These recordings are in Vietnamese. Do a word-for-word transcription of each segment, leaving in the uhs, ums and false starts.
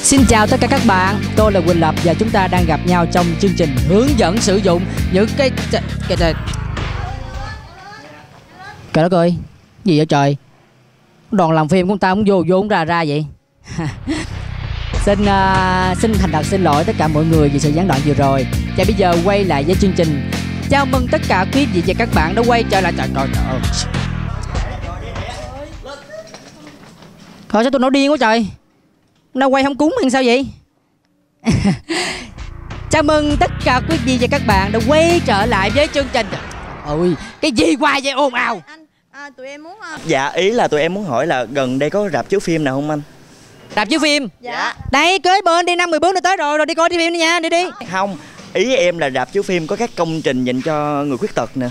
Xin chào tất cả các bạn, tôi là Quỳnh Lập và chúng ta đang gặp nhau trong chương trình hướng dẫn sử dụng những cái... cái... cái... Trời đất ơi, gì vậy trời? Đoàn làm phim của ta cũng vô vô cũng ra ra vậy. Xin uh, xin thành thật xin lỗi tất cả mọi người vì sự gián đoạn vừa rồi. Và bây giờ quay lại với chương trình. Chào mừng tất cả quý vị và các bạn đã quay trở lại. Trời trời trời. Thôi sao tôi nổi điên quá trời. Nó quay không cúng hay sao vậy? Chào mừng tất cả quý vị và các bạn đã quay trở lại với chương trình. Ôi, cái gì hoài vậy ồn ào? Anh, à, tụi em muốn... Uh... Dạ, ý là tụi em muốn hỏi là gần đây có rạp chiếu phim nào không anh? Rạp chiếu phim? Dạ. Đây, kế bên đi, năm mười bước nữa tới rồi, rồi đi coi đi phim đi nha, đi đi. Không, ý em là rạp chiếu phim có các công trình dành cho người khuyết tật nè.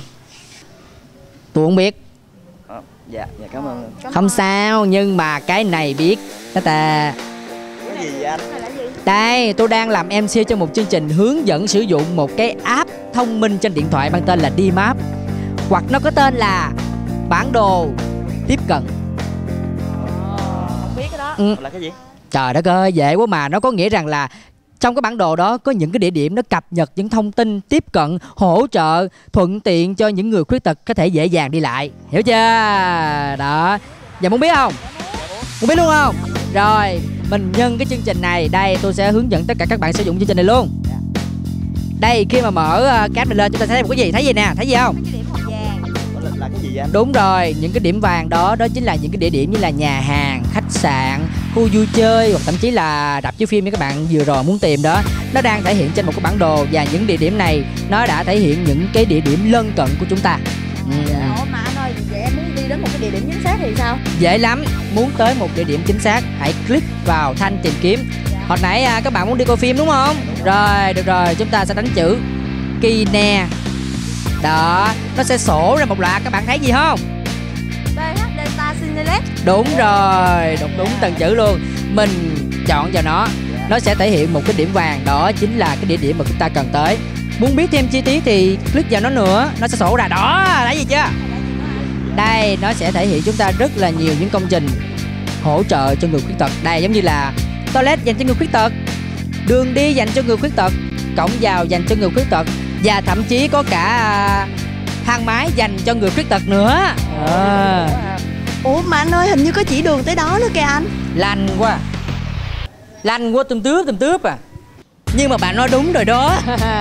Tôi không biết. À, dạ, dạ cảm ơn anh. Cảm không ơn. Sao, nhưng mà cái này biết. Đó ta... Cái gì vậy anh? Đây, tôi đang làm em xê cho một chương trình hướng dẫn sử dụng một cái app thông minh trên điện thoại mang tên là D-Map. Hoặc nó có tên là bản đồ tiếp cận. Không biết cái đó. Ừ. Là cái gì? Trời đất ơi, dễ quá mà. Nó có nghĩa rằng là trong cái bản đồ đó có những cái địa điểm nó cập nhật những thông tin tiếp cận, hỗ trợ, thuận tiện cho những người khuyết tật có thể dễ dàng đi lại. Hiểu chưa? Đó. Giờ muốn biết không? Muốn biết luôn không? Rồi, mình nhân cái chương trình này. Đây, tôi sẽ hướng dẫn tất cả các bạn sử dụng chương trình này luôn. Đây, khi mà mở uh, cái app này lên, chúng ta sẽ thấy một cái gì? Thấy gì nè? Thấy gì không? Cái điểm màu vàng. Là, là cái gì vậy anh? Đúng rồi, những cái điểm vàng đó, đó chính là những cái địa điểm như là nhà hàng, khách sạn, khu vui chơi, hoặc thậm chí là rạp chiếu phim như các bạn vừa rồi muốn tìm đó. Nó đang thể hiện trên một cái bản đồ, và những địa điểm này nó đã thể hiện những cái địa điểm lân cận của chúng ta. Ừ. Ủa mà anh ơi, vậy em muốn đi đến một cái địa điểm chính xác thì sao? Dễ lắm, muốn tới một địa điểm chính xác, hãy click vào thanh tìm kiếm. Dạ. Hồi nãy à, các bạn muốn đi coi phim đúng không? Rồi, được rồi, chúng ta sẽ đánh chữ Kine. Đó, nó sẽ sổ ra một loạt, các bạn thấy gì không? bê hát Delta Cinelex. Đúng rồi, đúng đúng từng chữ luôn. Mình chọn vào nó, nó sẽ thể hiện một cái điểm vàng, đó chính là cái địa điểm mà chúng ta cần tới. Muốn biết thêm chi tiết thì click vào nó nữa, nó sẽ sổ ra. Đó, thấy gì chưa? Đây, nó sẽ thể hiện chúng ta rất là nhiều những công trình hỗ trợ cho người khuyết tật. Đây, giống như là toilet dành cho người khuyết tật, đường đi dành cho người khuyết tật, cổng vào dành cho người khuyết tật, và thậm chí có cả thang máy dành cho người khuyết tật nữa. À. Ủa mà anh ơi, hình như có chỉ đường tới đó nữa kìa anh. Lành quá, lành quá, tùm tướp tùm tướp à. Nhưng mà bạn nói đúng rồi đó.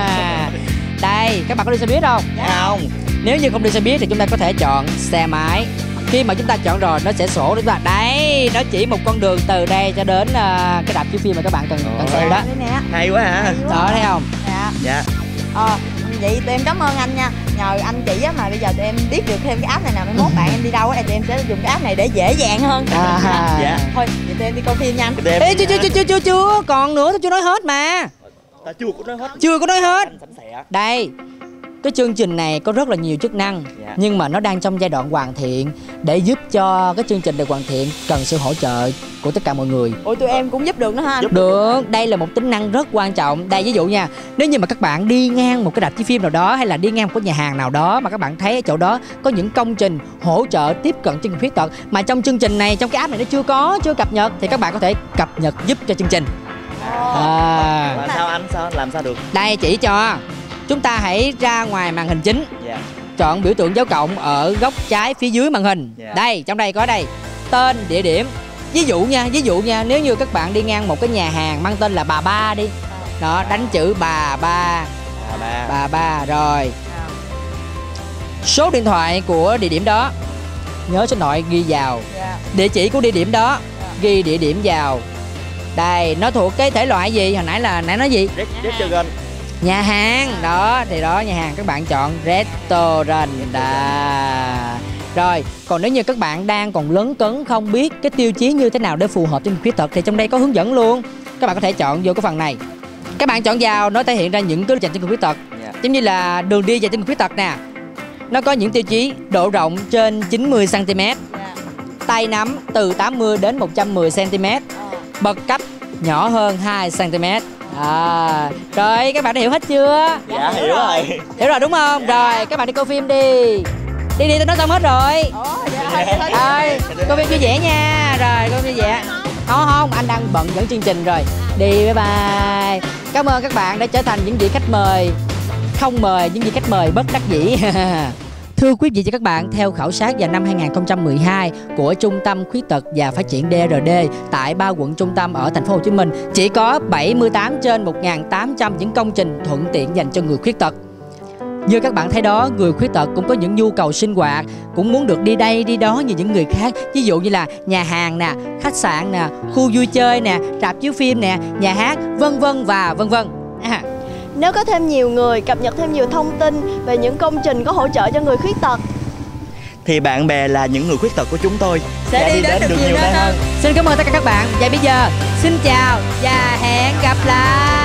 Đây, các bạn có đi xe buýt không? Dạ không. Nếu như không đi xe buýt thì chúng ta có thể chọn xe máy. Khi mà chúng ta chọn rồi, nó sẽ sổ chúng ta. Đấy, nó chỉ một con đường từ đây cho đến uh, cái rạp chiếu phim mà các bạn cần cần xem đó. Nè. Hay quá hả? Đó, thấy không? Dạ. Dạ. Ờ, vậy tụi em cảm ơn anh nha. Nhờ anh chỉ á mà bây giờ tụi em biết được thêm cái app này nào. Mai mốt bạn em đi đâu á, tụi em sẽ dùng cái app này để dễ dàng hơn. À, dạ. Thôi, vậy tụi em đi coi phim nha anh. Ê, chưa chưa chưa chưa chưa chưa, còn nữa tôi chưa nói hết mà. Ta chưa có nói hết. Chưa có nói hết. Anh sẵn sẻ. Đây, cái chương trình này có rất là nhiều chức năng, dạ. nhưng mà nó đang trong giai đoạn hoàn thiện. Để giúp cho cái chương trình được hoàn thiện cần sự hỗ trợ của tất cả mọi người. Ủa tụi em cũng giúp được nữa ha anh? Được, đây là một tính năng rất quan trọng. Đây ví dụ nha, nếu như mà các bạn đi ngang một cái rạp chiếu phim nào đó, hay là đi ngang một cái nhà hàng nào đó mà các bạn thấy ở chỗ đó có những công trình hỗ trợ tiếp cận cho người khuyết tật mà trong chương trình này, trong cái app này nó chưa có, chưa cập nhật, thì các bạn có thể cập nhật giúp cho chương trình. À. Làm sao anh? Sao làm sao được? Đây chỉ cho. Chúng ta hãy ra ngoài màn hình chính. Dạ. Chọn biểu tượng dấu cộng ở góc trái phía dưới màn hình. Dạ. Đây, trong đây có đây tên địa điểm. Ví dụ nha, ví dụ nha, nếu như các bạn đi ngang một cái nhà hàng mang tên là Bà Ba đi. Đó, đánh chữ Bà Ba. Bà ba. Bà Ba rồi. Số điện thoại của địa điểm đó, nhớ số điện thoại ghi vào. Dạ. Địa chỉ của địa điểm đó, ghi địa điểm vào. Đây, nó thuộc cái thể loại gì? Hồi nãy là nãy nói gì? Restaurant. Nhà hàng. Đó, thì đó, nhà hàng các bạn chọn restaurant. Đó. Rồi, còn nếu như các bạn đang còn lấn cấn không biết cái tiêu chí như thế nào để phù hợp với người khuyết tật thì trong đây có hướng dẫn luôn. Các bạn có thể chọn vô cái phần này. Các bạn chọn vào, nó thể hiện ra những cái dành cho người khuyết tật. Yeah. Giống như là đường đi dành cho người khuyết tật nè. Nó có những tiêu chí độ rộng trên chín mươi xăng ti mét, Dạ. tay nắm từ tám mươi đến một trăm mười xăng ti mét, bậc cấp nhỏ hơn hai xăng ti mét. À, rồi các bạn đã hiểu hết chưa? Dạ hiểu rồi. Hiểu rồi đúng không? Rồi các bạn đi coi phim đi. Đi đi, tôi nói xong hết rồi. Ủa, dạ, thôi, vậy thôi. Rồi, coi phim vui vẻ nha. Rồi, coi phim vui vẻ. Không không, anh đang bận dẫn chương trình rồi. Đi, bye bye. Cảm ơn các bạn đã trở thành những vị khách mời không mời, những vị khách mời bất đắc dĩ. Thưa quý vị và các bạn, theo khảo sát vào năm hai nghìn không trăm mười hai của Trung tâm Khuyết tật và Phát triển đê rờ đê tại ba quận trung tâm ở thành phố Hồ Chí Minh, chỉ có bảy mươi tám trên một nghìn tám trăm những công trình thuận tiện dành cho người khuyết tật. Như các bạn thấy đó, người khuyết tật cũng có những nhu cầu sinh hoạt, cũng muốn được đi đây đi đó như những người khác. Ví dụ như là nhà hàng nè, khách sạn nè, khu vui chơi nè, rạp chiếu phim nè, nhà hát, vân vân và vân vân. À. Nếu có thêm nhiều người cập nhật thêm nhiều thông tin về những công trình có hỗ trợ cho người khuyết tật, thì bạn bè là những người khuyết tật của chúng tôi sẽ đi đến được nhiều nơi hơn. Xin cảm ơn tất cả các bạn. Và bây giờ xin chào và hẹn gặp lại.